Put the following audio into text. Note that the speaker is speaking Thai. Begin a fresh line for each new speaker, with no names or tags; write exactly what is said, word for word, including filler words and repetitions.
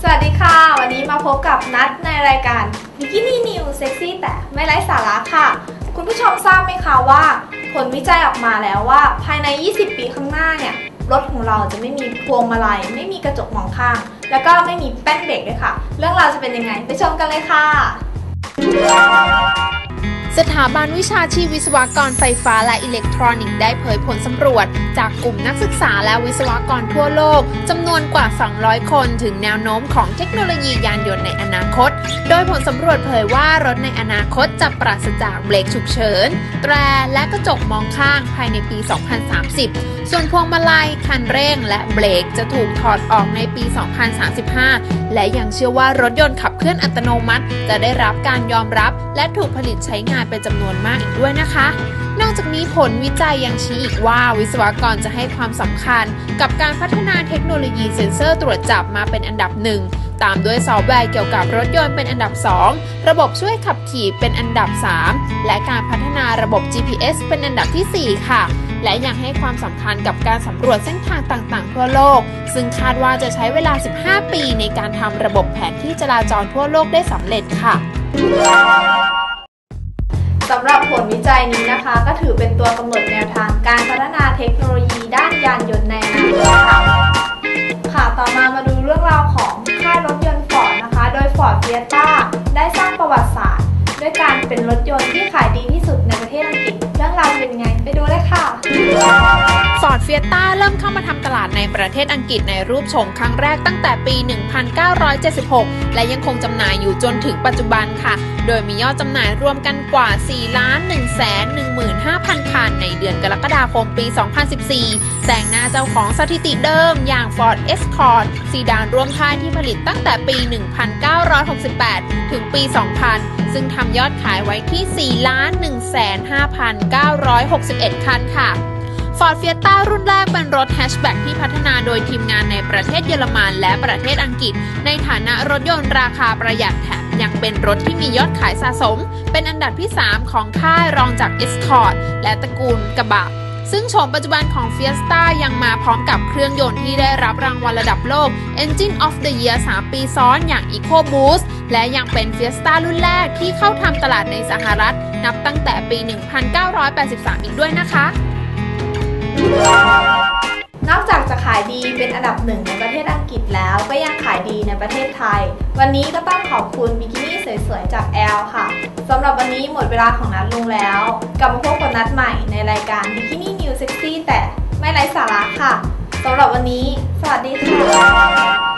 สวัสดีค่ะวันนี้มาพบกับนัดในรายการ Bikini News เซ็กซี่แต่ไม่ไร้สาระค่ะคุณผู้ชมทราบไหมคะว่าผลวิจัยออกมาแล้วว่าภายในยี่สิบปีข้างหน้าเนี่ยรถของเราจะไม่มีพวงมาลัยไม่มีกระจกมองข้างแล้วก็ไม่มีแป้นเบรกด้วยค่ะเรื่องราวจะเป็นยังไงไปชมกันเลยค่ะ
สถาบันวิชาชีพวิศวกรไฟฟ้าและอิเล็กทรอนิกส์ได้เผยผลสำรวจจากกลุ่มนักศึกษาและวิศวกรทั่วโลกจำนวนกว่าสองร้อยคนถึงแนวโน้มของเทคโนโลยียานยนต์ในอนาคตโดยผลสำรวจเผยว่ารถในอนาคตจะปราศจากเบรกฉุกเฉินแตรและกระจกมองข้างภายในปี สองพันสามสิบ ส่วนพวงมาลัยคันเร่งและเบรกจะถูกถอดออกในปี สองพันสามสิบห้า และยังเชื่อว่ารถยนต์ขับเคลื่อนอัตโนมัติจะได้รับการยอมรับและถูกผลิตใช้งานเป็นจำนวนมากอีกด้วยนะคะนอกจากนี้ผลวิจัยยังชี้อีกว่าวิศวกรจะให้ความสำคัญกับการพัฒนาเทคโนโลยีเซ็นเซอร์ตรวจจับมาเป็นอันดับหนึ่งตามด้วยซอฟต์แวร์เกี่ยวกับรถยนต์เป็นอันดับสองระบบช่วยขับขี่เป็นอันดับสามและการพัฒนาระบบ จี พี เอส เป็นอันดับที่สี่ค่ะและยังให้ความสำคัญกับการสำรวจเส้นทางต่างๆทั่วโลกซึ่งคาดว่าจะใช้เวลาสิบห้าปีในการทำระบบแผนที่จราจรทั่วโลกได้สำเร็จค่ะ
สำหรับผลวิจัยนี้นะคะก็ถือเป็นตัวกำหนดแนวทางการพัฒนาเทคโนโลยีด้านยานยนต์ในอนาคตค่ะค่ะต่อมามาดูเรื่องราวของค่ายรถยนต์ฟอร์ดนะคะโดย Ford Fiesta ได้สร้างประวัติศาสตร์ด้วยการเป็นรถยนต์ที่ขายดีที่สุดในประเทศอังกฤษเรื่องราวเป็นยังไงไปดูเลยค่ะ
Ford Fiesta เริ่มเข้ามาทำตลาดในประเทศอังกฤษในรูปโฉมครั้งแรกตั้งแต่ปี หนึ่งพันเก้าร้อยเจ็ดสิบหก และยังคงจำหน่ายอยู่จนถึงปัจจุบันค่ะโดยมียอดจำหน่ายรวมกันกว่า สี่ล้านหนึ่งแสนหนึ่งหมื่นห้าพัน คันในเดือนกรกฎาคมปี สองพันสิบสี่แซงหน้าเจ้าของสถิติเดิมอย่าง Ford Escort ซีดานร่วมค่ายที่ผลิตตั้งแต่ปี หนึ่งพันเก้าร้อยหกสิบแปด ถึงปี สองพัน ซึ่งทำยอดขายไว้ที่ สี่ล้านหนึ่งแสนห้าพันเก้าร้อยหกสิบเอ็ด คันค่ะFord Fiesta รุ่นแรกเป็นรถแฮชแบ็กที่พัฒนาโดยทีมงานในประเทศเยอรมันและประเทศอังกฤษในฐานะรถยนต์ราคาประหยัดแถมยังเป็นรถที่มียอดขายสะสมเป็นอันดับที่สามของค่ายรองจาก Escort และตระกูลกระบะซึ่งโฉมปัจจุบันของ Fiesta ยังมาพร้อมกับเครื่องยนต์ที่ได้รับรางวัลระดับโลก Engine of the Year สาม ปีซ้อนอย่าง EcoBoost และยังเป็น Fiesta รุ่นแรกที่เข้าทำตลาดในสหรัฐนับตั้งแต่ปี หนึ่งพันเก้าร้อยแปดสิบสาม อีกด้วยนะคะ
นอกจากจะขายดีเป็นอันดับหนึ่งในประเทศอังกฤษแล้วก็ยังขายดีในประเทศไทยวันนี้ก็ต้องขอบคุณบิกินี่สวยๆจากแอลค่ะสำหรับวันนี้หมดเวลาของนัดลงแล้วกลับมาพบกับนัดใหม่ในรายการ Bikini News เซ็กซี่แต่ไม่ไร้สาระค่ะสำหรับวันนี้สวัสดีค่ะ